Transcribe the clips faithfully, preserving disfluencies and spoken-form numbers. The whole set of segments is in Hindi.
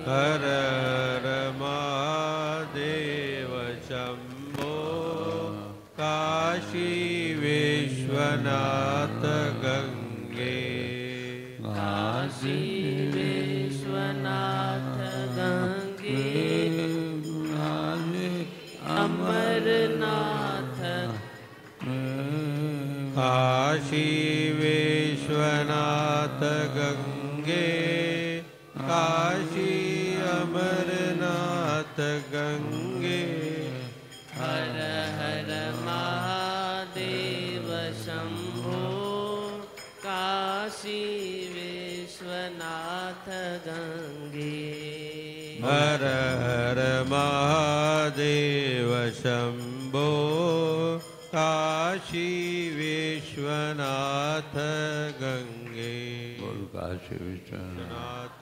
हर हर महादेव शंभो काशी विश्वनाथ गंगे काशी विश्वनाथ गंगे अमरनाथ काशी विश्वनाथ गंगे काशी अमरनाथ गंगे हर हर महादेव शंभो काशी विश्वनाथ गंगे हर हर महादेव शंभो काशी विश्वनाथ गंगे बोल काशी विश्वनाथ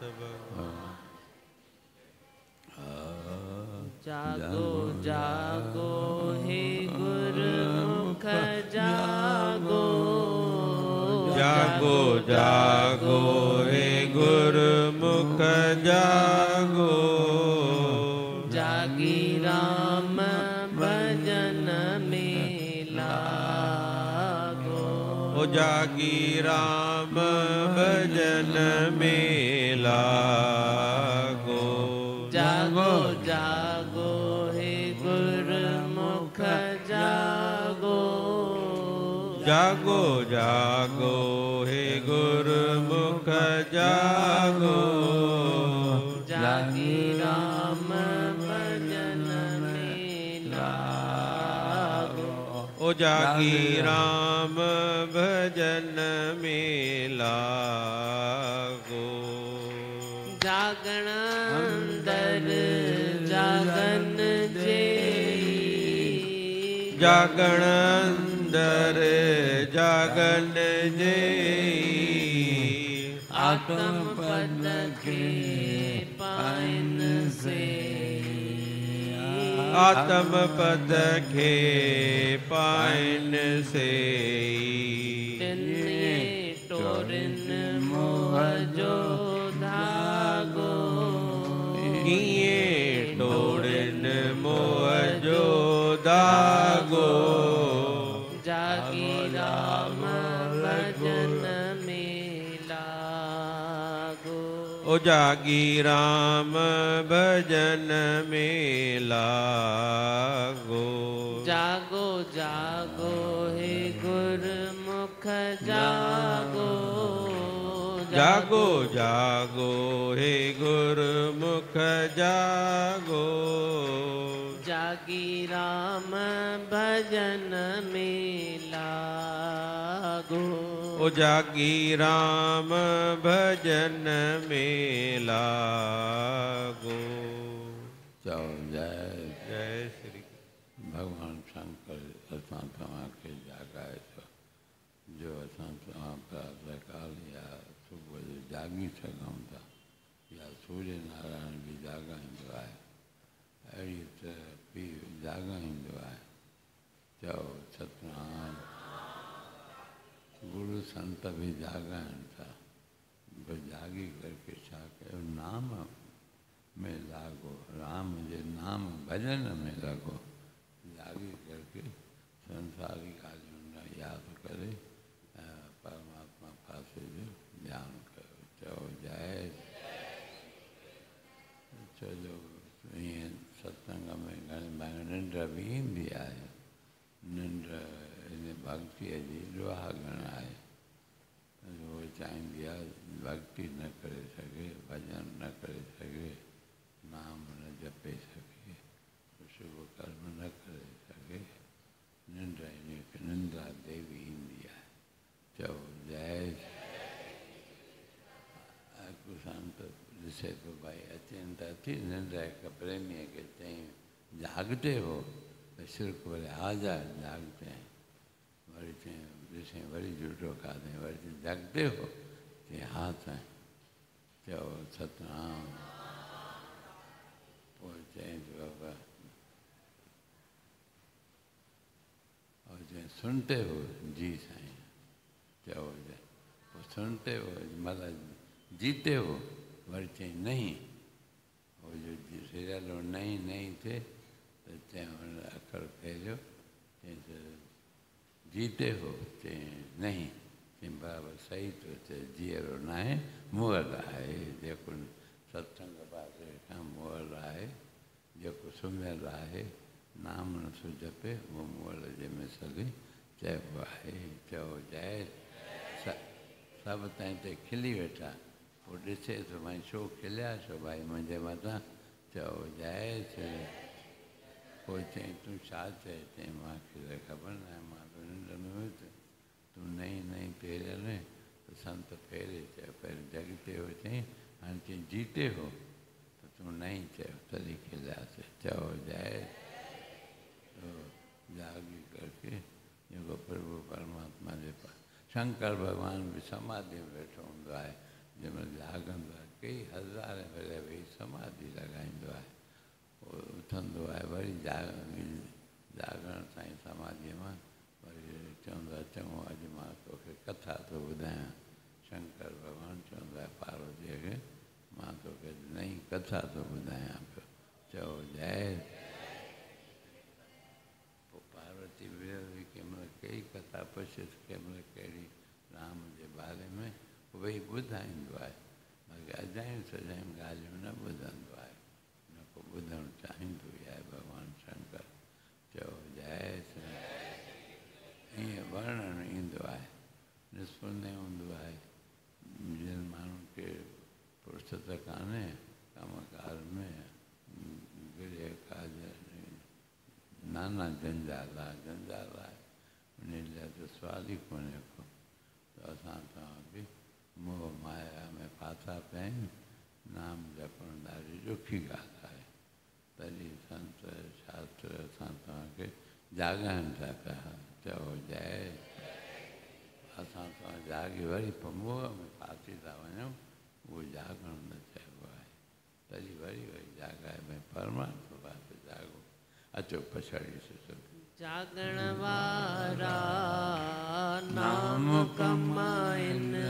जागो जागो हे गुरुमुख जागो जागो जागो हे गुरुमुख जागो जागी राम भजन में लागो ओ जागी राम भजन में लागो जागो जागो हे गुरुमुख जागो जागो जागो हे गुरुमुख जागो जागी राम भजन में लागो ओ जागी राम भजन में लागो जागण अंदर जागन जे जागण अंदर जागन जे आत्म पद के पाइन से आत्म पद के पाइन से तिन्ने टोरिन मोह जो धागो किए टोड़न मोह जो दागो जागी राम भजन में लागो ओ जागी राम भजन में लागो जागो जागो हे गुरुमुख जागो जागो जागो हे गुरुमुख जागो जागी राम भजन में लागो ओ जागी राम भजन में लागो चलो जय जय श्री भगवान शंकर असां तव्हांखे जागाए थो जो असां तव्हां प्रातःकाल या सुबुह जो जागी सघूं था या सूर्य नारायण बि जागाईंदो आहे अहिड़ी तरह बि जागाईंदो आहे चओ सतनाम गुरु संत भी जागाइनि था बि जागी करके छा कयो नाम में लागो राम जे नाम भजन में लगो जागी करके संसारी ॻाल्हियूं न यादि करे परमात्मा पासे जो ध्यानु कयो चओ जय छोजो ईअं सत्संग में घणे भाई निंड बि ईंदी आहे निंड इन भक्तीअ जी दुआगण आहे उहो चाहींदी आहे भक्ति न करे सघे भॼन न करे सघे नाम न जपे सघे शुभ कर्म न करे सघे निंड इन निंद्रा देवी ईंदी आहे चओ जय संत ॾिसे थो भाई अचनि था थी निंड हिकु प्रेमीअ खे चई जाॻते हो त शिरक वरी हाज़ा जाॻते हैं वरी चई ॾिसे वरी झूठो खाधई वरी चई जाॻते हो चई हा साईं चओ सतनाम पोइ चई बाबा और चई सुनते हो जी साईं चओ वो सुनते हो मतलब जीते हो वरी चई नहीं वो जो सीरियल नहीं नहीं थे तो चैं अखर फेरियो चैं जीते हो चैं नहीं चैं बराबरि सही तो चए जीअरो न आहे मुअल आहे जेको सत्संग पासे खां मुअल आहे जेको सुम्हियल आहे नाम नथो जपे उहो मुअल जे मिसली चइबो आहे। चओ जय सभु ताईं ते खिली वेठा पोइ ॾिसे थो भाई छो खिलिया छो भाई मुंहिंजे मथां चओ जय श्री कोई चई तूं छा चए चई मूंखे त ख़बर न आहे मां त निंड में हुयुसि तूं नई नई फेरियल त संत फेरे चयो पहिरियों जॻिते हो चई हाणे चई जीते हो त तूं नई चयो तॾहिं खिलियासीं। चओ जय तो जागी करके जेको प्रभु परमात्मा जे पास शंकर भॻवान बि समाधि में वेठो हूंदो आहे जंहिंमहिल जाॻंदो आहे कई हज़ार भेरे वेही समाधि लॻाईंदो आहे पोइ उथंदो आहे वरी जाग जागण ताईं समाधीअ मां वरी चवंदो आहे चङो अॼु मां तोखे कथा थो ॿुधायां शंकर भॻवानु चवंदो आहे पार्वतीअ खे मां तोखे नई कथा थो ॿुधायां पियो। चओ जय पोइ पार्वती बि कंहिं महिल कई कथा पुछियसि कंहिं महिल कहिड़ी राम जे बारे में वेही ॿुधाईंदो आहे बाक़ी अजायूं सजायूं ॻाल्हियूं न ॿुधंदो आहे न को ॿुधणु चाहींदो ई आहे भॻवानु शंकर। चओ जय श्री ईअं वर्णन ईंदो आहे निष्पुण्य हूंदो आहे जिन माण्हुनि खे फुर्सत कान्हे कमकार में गिड़े काज नाना जंजाल आहे जंजाल आहे उन लाइ त सवाल ई कोन्हे को त असां तव्हां बि मोह माया में फाथा पिया आहियूं नाम जपणु ॾाढी ॾुखी ॻाल्हि आहे तॾहिं संत शास्त्र असां तव्हांखे जाॻाइनि था पिया। चओ जय असां तव्हां जाॻी वरी पोइ मोह में फासी था वञूं उहो जाॻणु न चइबो आहे तॾहिं वरी वरी जाॻाए भई परमात्मा पासे जाॻो अचो पछाड़ीसीं सभु जागण वारा नाम कमाइनि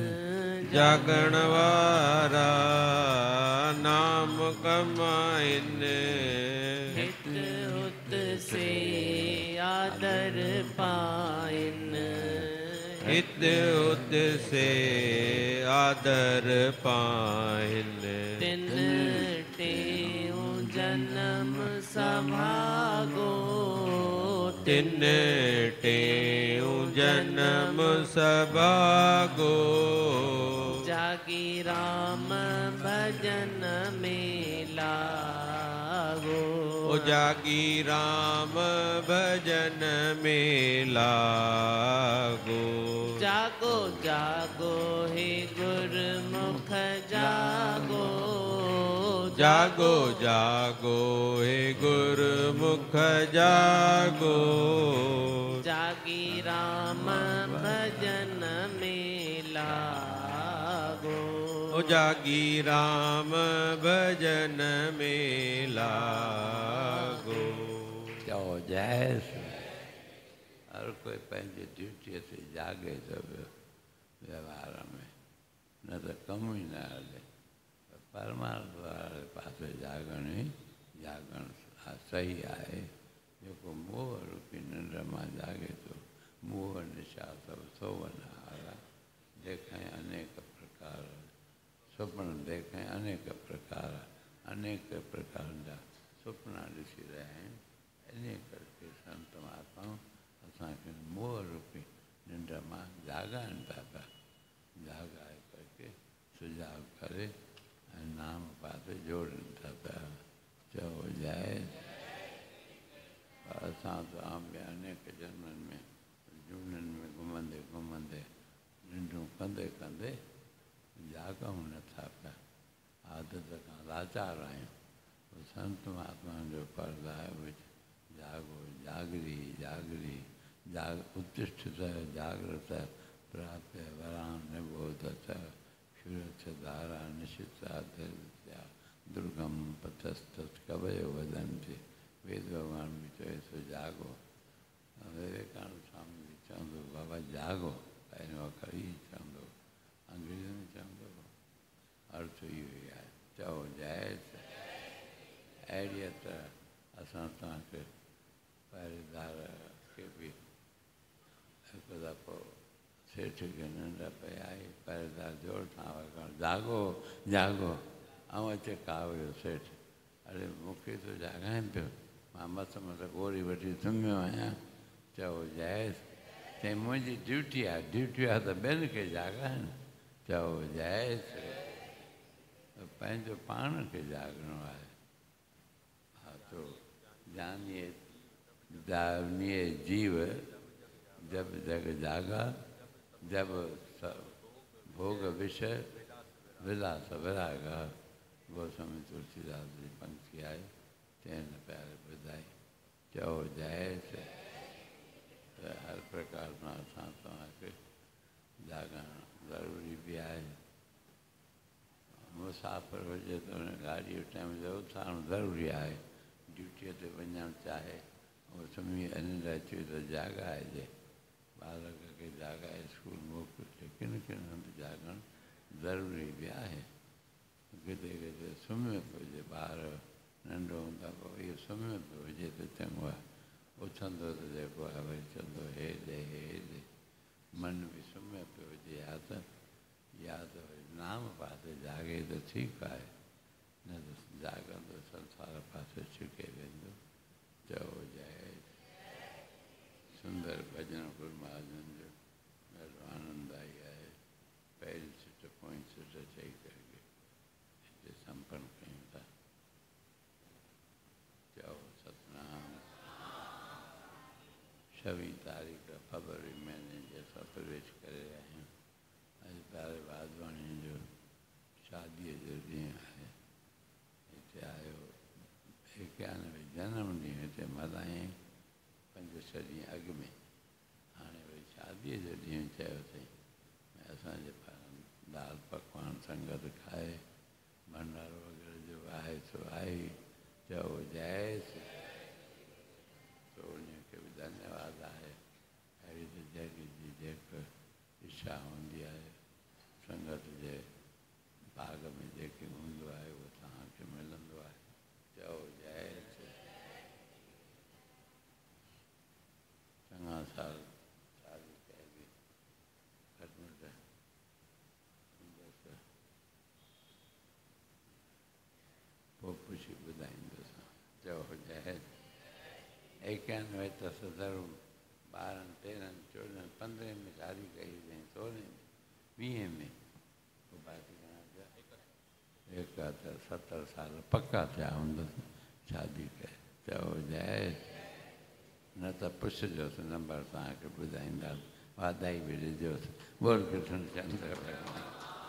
जागण वारा नाम कमाइनि हित हुत से आदर पाइनि हित उत से आदर पाइनि तिन टेऊं जन्म सभागो तिन टेऊं जन्म सभागो जागी राम भजन में लागो ओ जागी राम भजन में लागो जागो जागो हे गुरमुख जागो जागो जागो हे गुरुमुख जागो जागी राम भजन में लागो ओ जागी राम भजन में लागो। चओ जय श्री हर कोई पंहिंजी ड्यूटीअ ते जागे थो व्यवहार में न त कमु ई न हले परमात्मा वारे पासे जागण ई जागण सही आहे जेको मोह रूपी निंड मां जागे थो मोह निशा सभु सोवन हारा देखां अनेक प्रकार सुपना देखां अनेक प्रकार अनेक प्रकार जा सुपना ॾिसी रहिया आहिनि इन करके संत महात्माऊं असांखे मोह रूपी निंड मां जागाइनि था पिया जागाए करके सुझाव करे ऐं नाम पासे जोड़नि था पिया। चओ जय असां तव्हां बि अनेक जन्मनि में जूननि में घुमंदे घुमंदे निंडूं कंदे कंदे जागूं नथा पिया आदत खां लाचार आहियूं संत महात्मा जो फर्ज़ु आहे उहे जागो जागरी जागरी जाग उत्तिष्ठत जागृत प्राप्य वरां निबोधत क्षुरक्षधारा निशिता दुर्गम पथस्त कवयो वदंती वेद भगवान भी चए सो जागो विवेकानंद स्वामी भी चवंदो बाबा जागो पहिरियों अखर ई चवंदो अंग्रेज़ी में चवंदो अर्थ इहो ई आहे। चओ जय अहिड़ीअ तरह असां तव्हांखे पहिरेदार खे बि हिकु दफ़ो सेठ खे निंड पई आई, पहिरेदार जोर सां वॻणु जाॻो जाॻो। ऐं अचे का हुयो सेठ, अरे मूंखे थो जाॻाइनि पियो, मां मस मस गोरी वठी सुम्हियो आहियां। चओ जाइज़, चई मुंहिंजी ड्यूटी आहे, ड्यूटी आहे त ॿियनि खे जाॻाइनि। चओ जाइज़, पंहिंजो पाण खे जाॻणो आहे। हा तो जानिए जानिए जीव जब जग जागा, जब भोग विषय विलास विरागा। गोस्वामी तुलसीदास जी पंक्ति आहे, चइनि प्यारे ॿुधाई। चओ जाइज़, त हर प्रकार सां असां तव्हांखे जाॻणु ज़रूरी बि आहे। मुसाफ़िर हुजे त हुन गाॾी टाइम जो उथारणु ज़रूरी आहे। ड्यूटीअ ते वञणु चाहे उहो सुम्ही निंड अचे त जाॻाइजे, ॿारक खे जाॻाए स्कूल मोकिले, किन किन हंधि जाॻणु ज़रूरी बि आहे। किथे किथे सुम्हियो पियो हुजे, ॿार नंढो हूंदा पोइ इहो सुम्हियो पियो हुजे त चङो आहे। उथंदो त जेको आहे वरी चवंदो हे ॾे हे ॾे। मन बि सुम्हियो पियो हुजे या त या त वरी नाम पासे जाॻे त ठीकु आहे, न त जाॻंदो संसार पासे छिके वेंदो। चओ जाए। सुंदर भॼन गुरू महाजन जो ॾाढो आनंददाई आहे। पहिरीं सिट पोइ सिट चई करे हिते संपन्न कयूं था। चओ सतनाम। छवीह तारीख़ फरवरी महीने जे असां प्रवेश करे रहिया आहियूं। अॼु प्यारे वाधवाणी जो शादीअ जो ॾींहुं आहे। हिते आयो एकानवे जनम ॾींहुं हिते मल्हाईं पंज छह ॾींहं अॻु में। हाणे वरी शादीअ जो ॾींहुं चयो अथई असांजे पाण दाल पकवान संगत खाए, भंडारो वग़ैरह जो आहे सो आहे। चओ जाइज़, तो उनखे बि धन्यवाद आहे। अहिड़ी त जंहिंजी जी जेका इच्छा हूंदी आहे, संगत जे बाग में जेके हूंदो आहे उहो तव्हांखे मिलंदो आहे। चओ जाइज़। चङा साल शादी कयी घटि में घटि पोइ पुछी ॿुधाईंदुसि। चओ जाइज़। एकानवे त सदर ॿारहं तेरहं चोॾहं पंद्रहें में शादी कई हुई, सोरहें में वीहें में पोइ बाक़ी घणा थिया एकहतरि सतरि साल पका थिया हूंदसि शादी कए। चओ जाइज़। न त पुछिजोसि, नंबर तव्हांखे ॿुधाईंदासीं, वाधाई बि ॾिजोसि। बोल कृष्ण चंद्र भॻवान।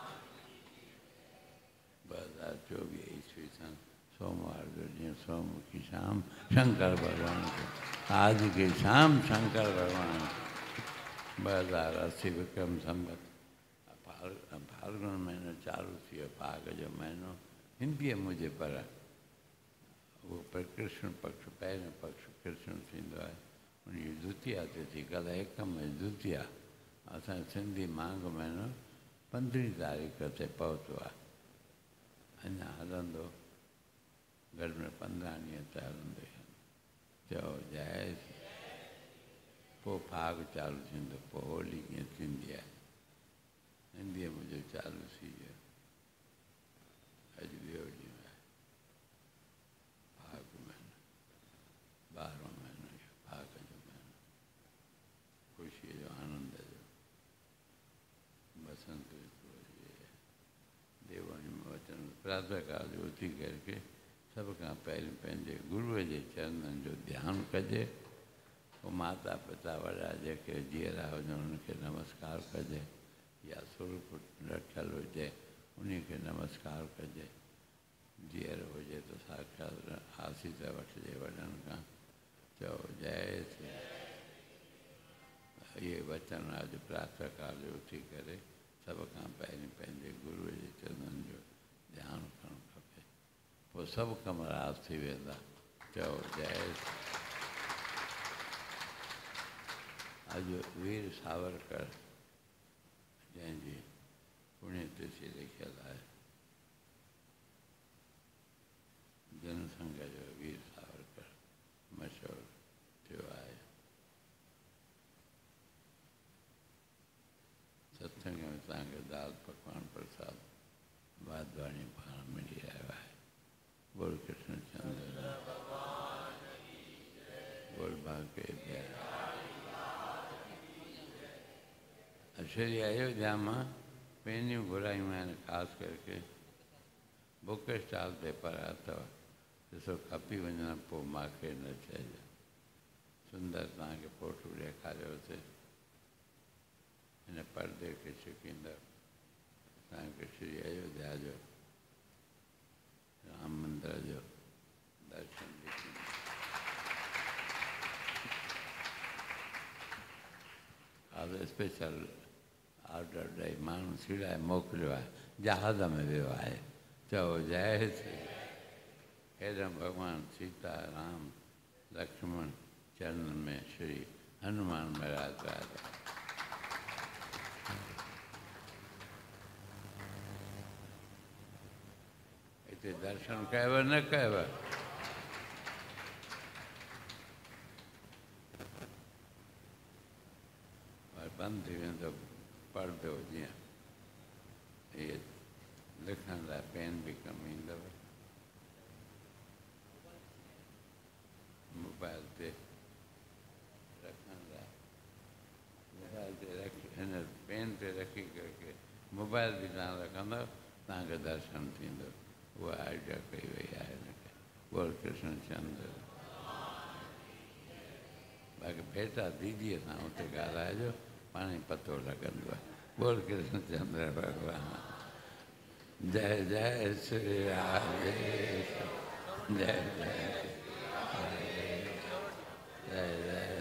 ॿ हज़ार चोवीह ईस्वी सन सोमवार जो ॾींहुं सोममुखी शाम शंकर भॻवान खे आज की शाम शंकर भॻवान ॿ हज़ार असी विक्रम संवत फाल्गुन महीनो चालू थी वियो, फाग जो महीनो हिंदीअ मुंहिंजे पर उहो पर कृष्ण पक्ष पहिरियों पक्ष कृष्ण थींदो आहे। उनजी द्वितीया तिथि कल्ह एकम में द्वितीया। असांजो सिंधी मांग महीनो पंद्रहीं तारीख़ ते पहुतो आहे। अञा हलंदो, घटि में पंद्रहं ॾींहं त हलंदो। चओ जाइज़। पोइ फाग चालू थींदो, पोइ होली कीअं थींदी आहे। हिंदीअ मुंहिंजो चालू थी वियो। अॼु ॿियो ॾींहुं आहे फाग महीनो, ॿारहों महीनो इहो फाग जो महीनो, ख़ुशीअ जो आनंद जो बसंत ऋतु देवणी में वचन प्रातः काल जो उथी करके सभ खां पहिरीं पंहिंजे गुरूअ जे चरणनि जो ध्यानु कजे। पोइ माता पिता वॾा जेके जीअरा हुजनि उनखे नमस्कार कजे, या सुर्ख रखियलु हुजे उनखे नमस्कार कजे। जीअर हुजे त साक्षात आसीस वठिजे वॾनि खां। चओ जय श्री। इहे वचन अॼु प्रातः काल जो उथी करे सभ खां पहिरीं पंहिंजे गुरूअ जे चरणनि जो ध्यानु करणु खपे, पोइ सभु कम रास थी वेंदा। चओ जय श्री। अॼु वीर सावरकर जंहिंजी पुण्यतिथि लिखियलु आहे, जनसंघ जो तव्हांखे दाल पकवान प्रसाद वाधवाणी पाण मिली रहियो आहे। बोल कृष्ण चंद्र बोल भाग्य श्री अयोध्या में पंहिंजियूं घुरायूं आहिनि, ख़ासि करके बुक स्टॉल ते पढ़िया अथव, ॾिसो खपी वञण पोइ मूंखे न चइजो। सुंदर तव्हांखे फोटू ॾेखारियो हुते, हिन परदे खे छिकींदव तव्हांखे श्री अयोध्या जो राम मंदिर जो दर्शन बि थींदो। आज स्पेशल ऑर्डर ॾेई माण्हू सीड़ाए मोकिलियो आहे, जहाज़ में वियो आहे। चओ जय श्री हेॾा भॻवान सीता राम लक्ष्मण चरण में श्री हनुमान महाराज आया। हिते दर्शन कयव न कयव? बंदि थी वेंदो पढ़ंदो जीअं इहे लिखण लाइ पेन बि कमु ईंदव। मोबाइल ते रखण लाइ मोबाइल ते रखी हिन पेन ते रखी करके मोबाइल बि तव्हां रखंदव, तव्हांखे दर्शन थींदो। उहा आइडिया कई वई आहे हिनखे। बोल कृष्ण चंद्र। बाक़ी बेटा दीदीअ सां हुते ॻाल्हाइजो, पाण ई पतो लॻंदो आहे। बोल कृष्ण चंद्र भगवान जय जय श्री राधे जय जय जय जय